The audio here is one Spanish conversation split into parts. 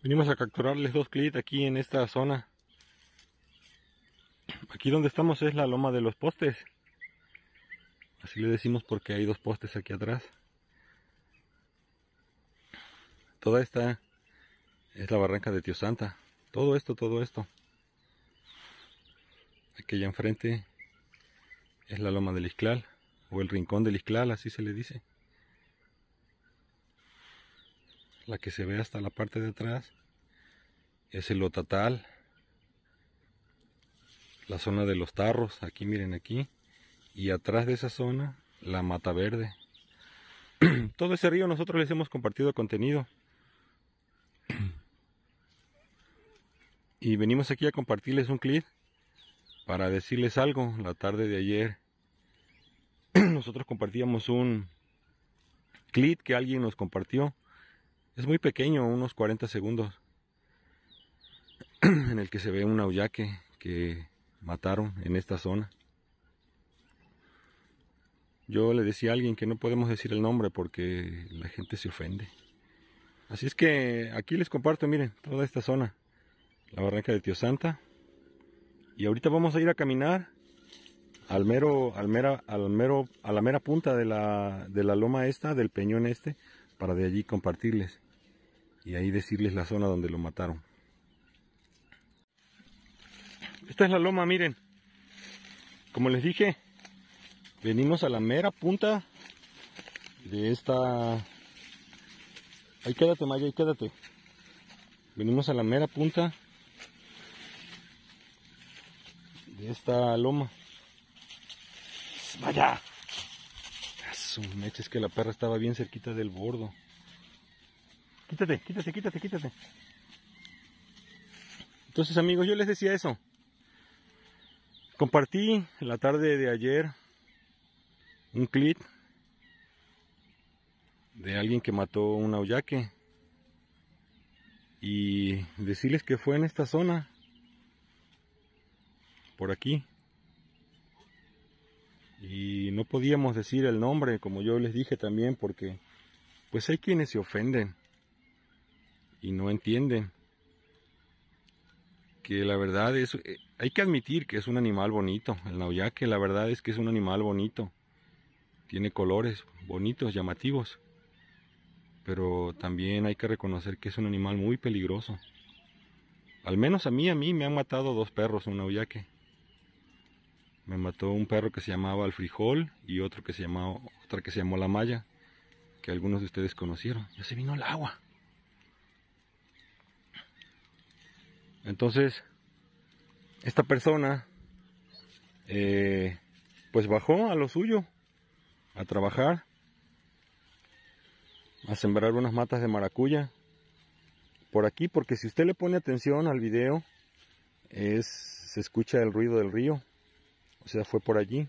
Venimos a capturarles 2 clits aquí en esta zona. Aquí donde estamos es la loma de los postes. Así le decimos porque hay 2 postes aquí atrás. Toda esta es la barranca de Tío Santa. Todo esto. Aquella enfrente es la loma del Ixtlal, o el rincón del Ixtlal, así se le dice. La que se ve hasta la parte de atrás es el Otatal, la zona de los Tarros, aquí miren aquí, y atrás de esa zona la Mata Verde. Todo ese río nosotros les hemos compartido contenido. Y venimos aquí a compartirles un clip para decirles algo. La tarde de ayer nosotros compartíamos un clip que alguien nos compartió. Es muy pequeño, unos 40 segundos, en el que se ve un auyaque que mataron en esta zona. Yo le decía a alguien que no podemos decir el nombre porque la gente se ofende. Así es que aquí les comparto, miren, toda esta zona, la barranca de Tío Santa. Y ahorita vamos a ir a caminar a la mera punta de la loma esta, del peñón este, para de allí compartirles y ahí decirles la zona donde lo mataron. Esta es la loma, miren. Como les dije, venimos a la mera punta de esta... Ahí quédate, Maya, ahí quédate. Venimos a la mera punta de esta loma. ¡Vaya! Su mecha, es que la perra estaba bien cerquita del bordo. Quítate. Entonces, amigos, yo les decía eso. Compartí la tarde de ayer un clip de alguien que mató un auyaque. Y decirles que fue en esta zona. Por aquí. Y no podíamos decir el nombre, como yo les dije también, porque pues hay quienes se ofenden y no entienden que la verdad es, hay que admitir que es un animal bonito. El auyaque, la verdad es que es un animal bonito, tiene colores bonitos, llamativos, pero también hay que reconocer que es un animal muy peligroso. Al menos a mí me han matado 2 perros un auyaque. Me mató un perro que se llamaba el Frijol y otra que se llamó la Maya, que algunos de ustedes conocieron. Ya se vino el agua. Entonces, esta persona pues bajó a lo suyo, a trabajar, a sembrar unas matas de maracuya por aquí, porque si usted le pone atención al video, se escucha el ruido del río. O sea, fue por allí.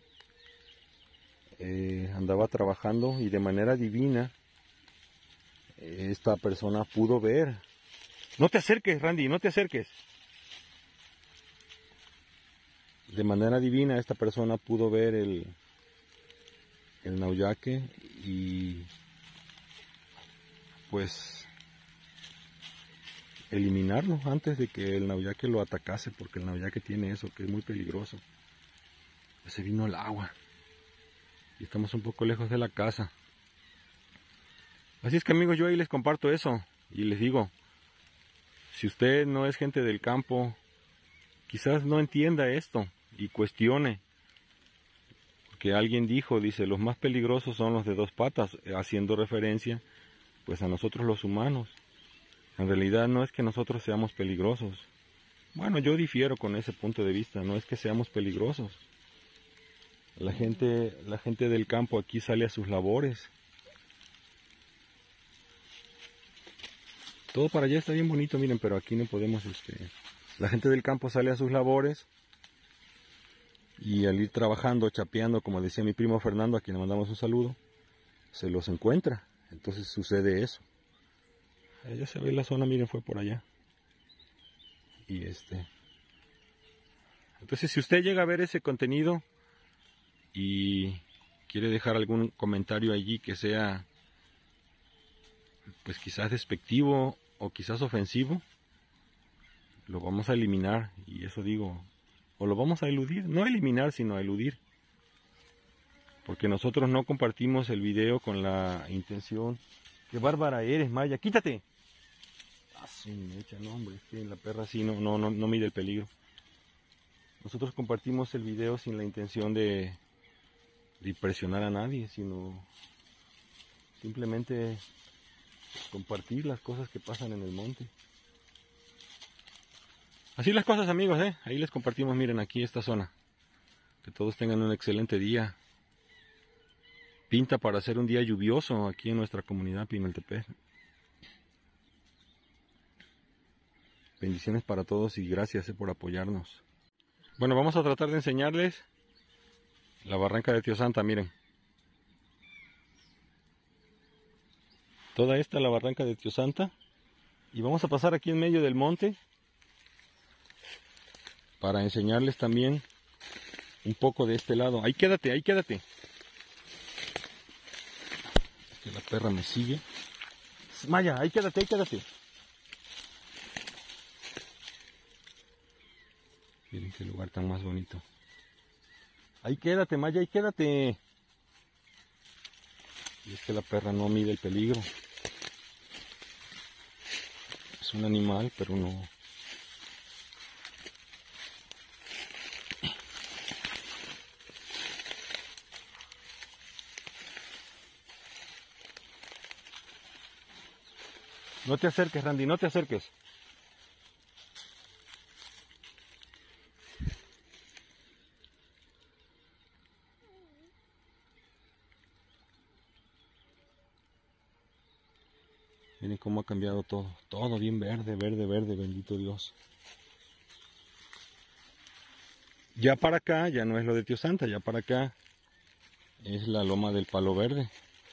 Andaba trabajando y de manera divina esta persona pudo ver. No te acerques, Randy, no te acerques. De manera divina esta persona pudo ver el auyaque y pues eliminarlo antes de que el auyaque lo atacase, porque el auyaque tiene eso, que es muy peligroso. Se vino el agua y estamos un poco lejos de la casa. Así es que, amigos, yo ahí les comparto eso y les digo, si usted no es gente del campo, quizás no entienda esto y cuestione, porque alguien dice, los más peligrosos son los de 2 patas, haciendo referencia pues a nosotros los humanos. En realidad no es que nosotros seamos peligrosos. Bueno, yo difiero con ese punto de vista, no es que seamos peligrosos. La gente del campo aquí sale a sus labores. Todo para allá está bien bonito, miren, pero aquí no podemos, la gente del campo sale a sus labores y al ir trabajando, chapeando, como decía mi primo Fernando, a quien le mandamos un saludo, se los encuentra. Entonces sucede eso. Ya se ve la zona, miren, fue por allá. Y entonces, si usted llega a ver ese contenido y quiere dejar algún comentario allí que sea pues quizás despectivo o quizás ofensivo, lo vamos a eliminar. Y eso digo, o lo vamos a eludir, no eliminar sino a eludir, porque nosotros no compartimos el video con la intención. ¡Qué bárbara eres, Maya! ¡Quítate! ¡Ah, su mecha! No, hombre, es que la perra así no mide el peligro. Nosotros compartimos el video sin la intención de impresionar a nadie, sino simplemente compartir las cosas que pasan en el monte. Así las cosas, amigos, ahí les compartimos. Miren, aquí esta zona. Que todos tengan un excelente día. Pinta para ser un día lluvioso aquí en nuestra comunidad Pimeltepec. Bendiciones para todos y gracias por apoyarnos. Bueno, vamos a tratar de enseñarles la barranca de Tío Santa, miren. Toda esta es la barranca de Tío Santa. Y vamos a pasar aquí en medio del monte para enseñarles también un poco de este lado. Ahí quédate, ahí quédate. Es que la perra me sigue. Maya, ahí quédate, ahí quédate. Miren qué lugar tan más bonito. Ahí quédate, Maya, ahí quédate. Y es que la perra no mide el peligro. Es un animal, pero no. No te acerques, Randy, no te acerques. Miren cómo ha cambiado todo. Todo bien verde, verde, verde, bendito Dios. Ya para acá, ya no es lo de Tío Santa, ya para acá es la loma del Palo Verde.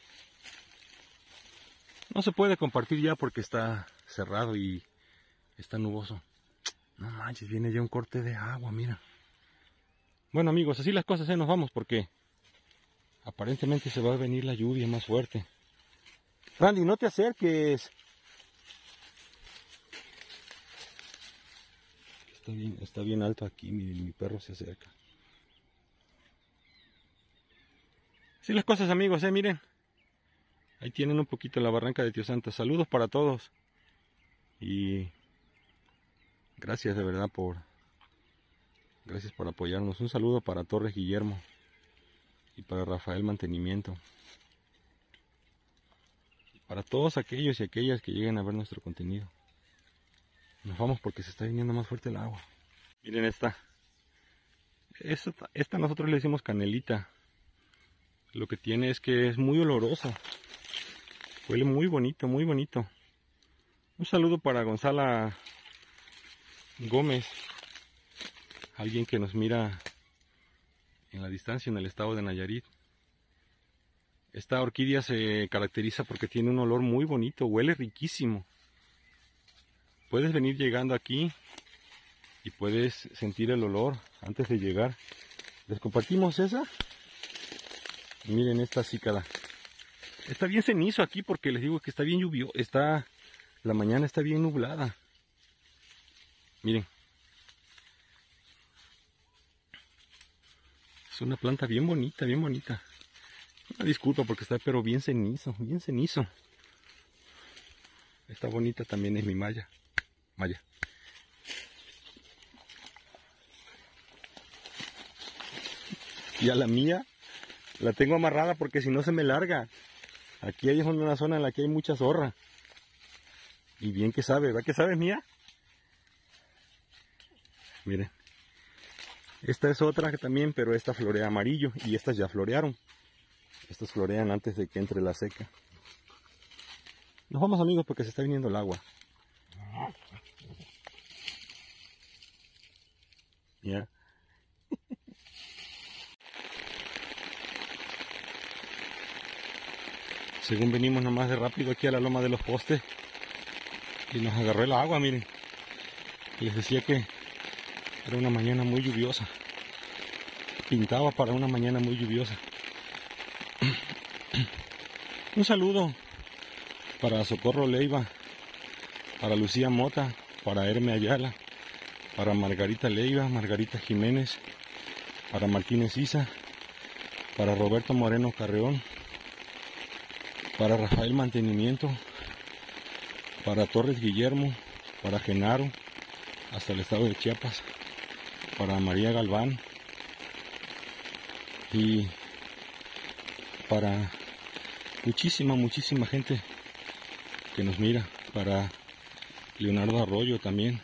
No se puede compartir ya porque está cerrado y está nuboso. No manches, viene ya un corte de agua, mira. Bueno, amigos, así las cosas, nos vamos porque aparentemente se va a venir la lluvia más fuerte. Randy, no te acerques. Está bien alto aquí, miren, mi perro se acerca. Así las cosas, amigos, miren. Ahí tienen un poquito la barranca de Tío Santa. Saludos para todos. Y gracias de verdad gracias por apoyarnos. Un saludo para Torres Guillermo y para Rafael Mantenimiento. Y para todos aquellos y aquellas que lleguen a ver nuestro contenido. Nos vamos porque se está viniendo más fuerte el agua. Miren esta. Esta nosotros le decimos canelita. Lo que tiene es que es muy olorosa. Huele muy bonito, muy bonito. Un saludo para Gonzala Gómez. Alguien que nos mira en la distancia en el estado de Nayarit. Esta orquídea se caracteriza porque tiene un olor muy bonito. Huele riquísimo. Puedes venir llegando aquí y puedes sentir el olor antes de llegar. ¿Les compartimos esa? Miren esta cícada. Está bien cenizo aquí porque les digo que está bien lluvioso. La mañana está bien nublada. Miren. Es una planta bien bonita, bien bonita. Una disculpa porque está pero bien cenizo, bien cenizo. Esta bonita también es mi Maya. Maya. Y a la mía la tengo amarrada porque si no se me larga. Aquí hay una zona en la que hay mucha zorra. Y bien que sabe, ¿verdad que sabes, mía? Miren. Esta es otra que también, pero esta florea amarillo. Y estas ya florearon. Estas florean antes de que entre la seca. Nos vamos, amigos, porque se está viniendo el agua. Ya. Según venimos nomás de rápido aquí a la loma de los postes y nos agarró el agua, miren. Les decía que era una mañana muy lluviosa. Pintaba para una mañana muy lluviosa. Un saludo para Socorro Leiva, para Lucía Mota, para Herme Ayala, para Margarita Leiva, Margarita Jiménez, para Martínez Isa, para Roberto Moreno Carreón, para Rafael Mantenimiento, para Torres Guillermo, para Genaro, hasta el estado de Chiapas, para María Galván y para muchísima gente que nos mira, para Leonardo Arroyo también.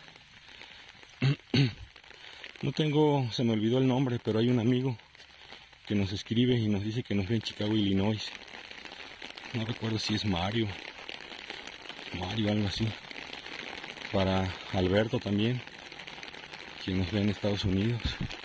No tengo, se me olvidó el nombre, pero hay un amigo que nos escribe y nos dice que nos ve en Chicago, Illinois. No recuerdo si es Mario, algo así. Para Alberto también, quien nos ve en Estados Unidos.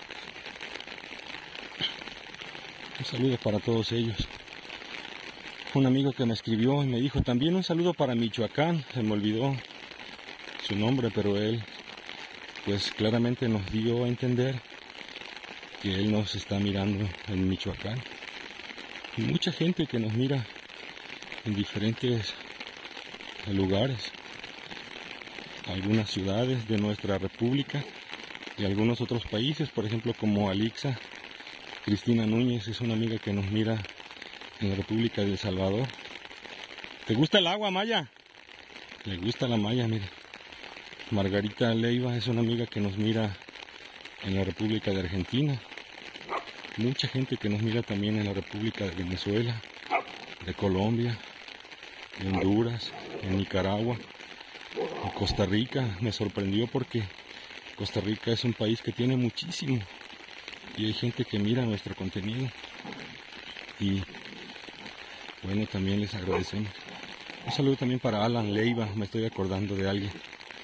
Un saludo para todos ellos. Un amigo que me escribió y me dijo también un saludo para Michoacán. Se me olvidó su nombre, pero él pues claramente nos dio a entender que él nos está mirando en Michoacán. Y mucha gente que nos mira en diferentes lugares, algunas ciudades de nuestra república y algunos otros países, por ejemplo como Alixa. Cristina Núñez es una amiga que nos mira en la República de El Salvador. ¿Te gusta el agua, Maya? Le gusta la Maya, mira. Margarita Leiva es una amiga que nos mira en la República de Argentina. Mucha gente que nos mira también en la República de Venezuela, de Colombia, de Honduras, en Nicaragua, en Costa Rica. Me sorprendió porque Costa Rica es un país que tiene muchísimo y hay gente que mira nuestro contenido y bueno, también les agradecemos. Un saludo también para Alan Leiva, me estoy acordando de alguien,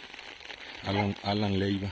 Alan Leiva,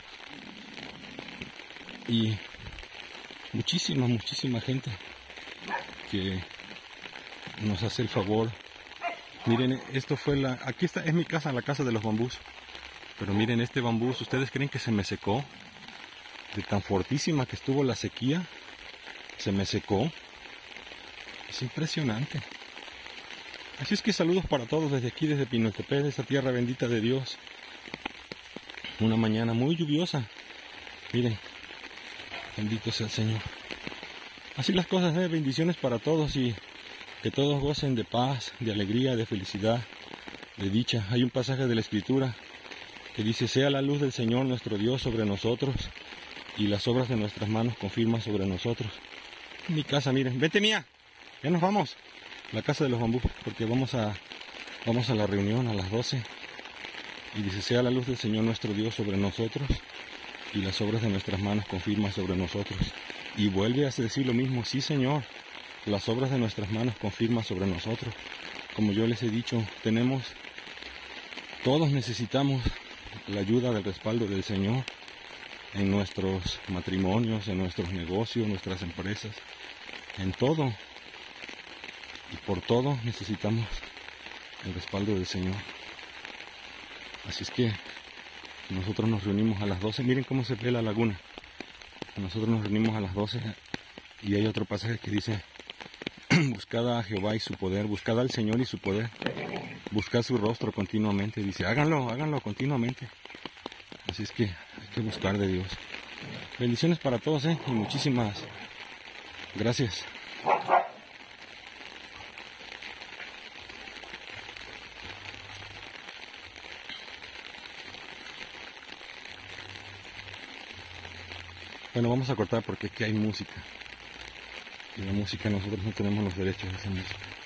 y muchísima gente que nos hace el favor. Miren, esto fue aquí está, es mi casa, la casa de los bambús, pero miren este bambús, ¿ustedes creen que se me secó? De tan fortísima que estuvo la sequía, se me secó. Es impresionante. Así es que saludos para todos desde aquí, desde Pinotepec, de esta tierra bendita de Dios. Una mañana muy lluviosa. Miren, bendito sea el Señor. Así las cosas, bendiciones para todos y que todos gocen de paz, de alegría, de felicidad, de dicha. Hay un pasaje de la Escritura que dice: sea la luz del Señor nuestro Dios sobre nosotros y las obras de nuestras manos confirman sobre nosotros. Mi casa, miren, vete mía, ya nos vamos. La casa de los bambús, porque vamos a la reunión a las 12. Y dice: sea la luz del Señor nuestro Dios sobre nosotros y las obras de nuestras manos confirman sobre nosotros. Y vuelve a decir lo mismo: sí, Señor, las obras de nuestras manos confirman sobre nosotros. Como yo les he dicho, todos necesitamos la ayuda del respaldo del Señor en nuestros matrimonios, en nuestros negocios, en nuestras empresas, en todo. Y por todo necesitamos el respaldo del Señor. Así es que nosotros nos reunimos a las 12. Miren cómo se ve la laguna. Nosotros nos reunimos a las 12 y hay otro pasaje que dice: buscad a Jehová y su poder, buscad al Señor y su poder, buscad su rostro continuamente. Dice: háganlo continuamente. Así es que hay que buscar de Dios. Bendiciones para todos, y muchísimas gracias. Bueno, vamos a cortar porque aquí hay música. Y la música, nosotros no tenemos los derechos de esa música.